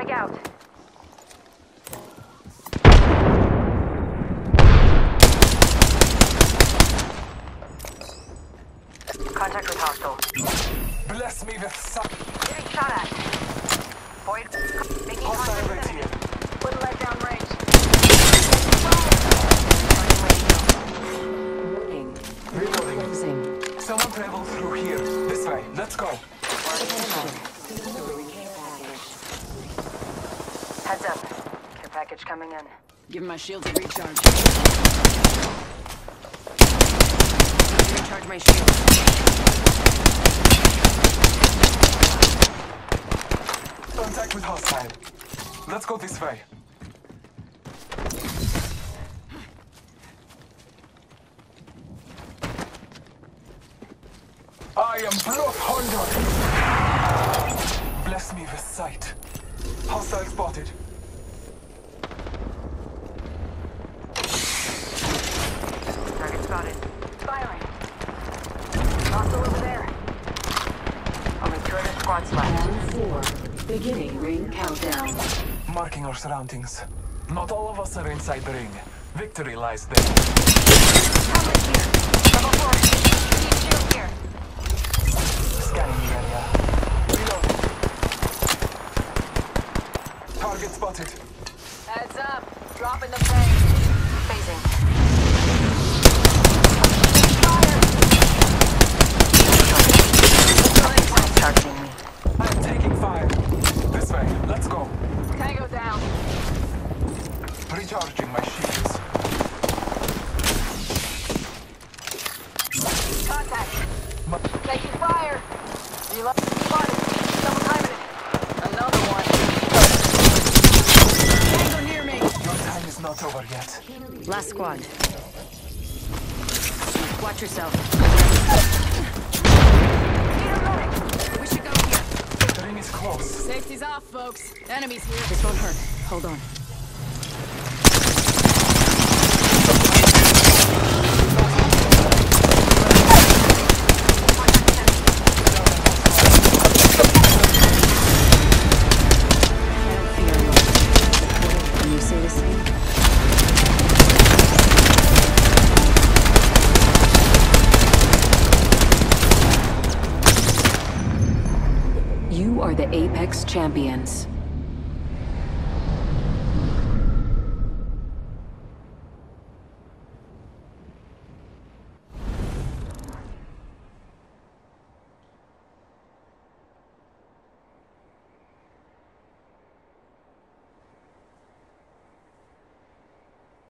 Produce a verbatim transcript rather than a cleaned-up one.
Frag out. Contact with hostile. Bless me with some. Getting shot at. Void. Making Hostile contact right with here. enemy. Wouldn't let down range. Moving. Reloading. Closing. Someone traveled through here. This way. Let's go. Heads up. Care package coming in. Give my shield a recharge. Recharge my shield. Contact with hostile. Let's go this way. I am bloodhound. Bless me with sight. Hostile spotted. Target spotted. Firing. Hostile over there. Only two other squads left. Round four. Beginning ring countdown. Marking our surroundings. Not all of us are inside the ring. Victory lies there. Cover here. Level four. Need shield here. Scanning the area. Reload. Target spotted. Heads up. Dropping the plane. Phasing. Fire. Charging me. I'm taking fire. This way. Let's go. Tango down. Recharging my shields. Contact. Ma- Taking fire. Reload. Spotted. Double timing it. Another one. Tango near me. Your time is not over yet. Last squad. Watch yourself. Peter Lunik. We should go here. The ring is close. Safety's off, folks. Enemies here. This won't hurt. Hold on. Can you say the same? You are the Apex Champions.